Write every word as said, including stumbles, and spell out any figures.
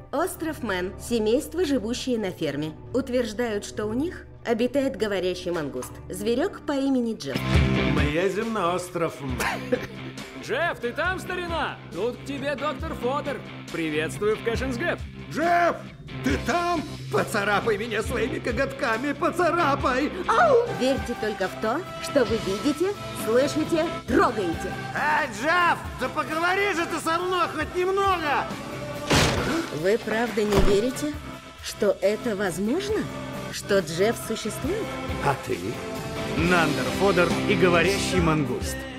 Остров Мэн. Семейство, живущее на ферме. Утверждают, что у них обитает говорящий мангуст. Зверек по имени Джефф. Мы едем на остров Мэн. Джефф, ты там, старина? Тут к тебе доктор Фодер. Приветствую в Кэшенс Гэп. Джефф, ты там? Поцарапай меня своими коготками, поцарапай! Ау! Верьте только в то, что вы видите, слышите, трогаете. Эй, Джефф, да поговори же ты со мной хоть немного! Вы правда не верите, что это возможно? Что Джефф существует? А ты? Нандер Фодер и говорящий мангуст.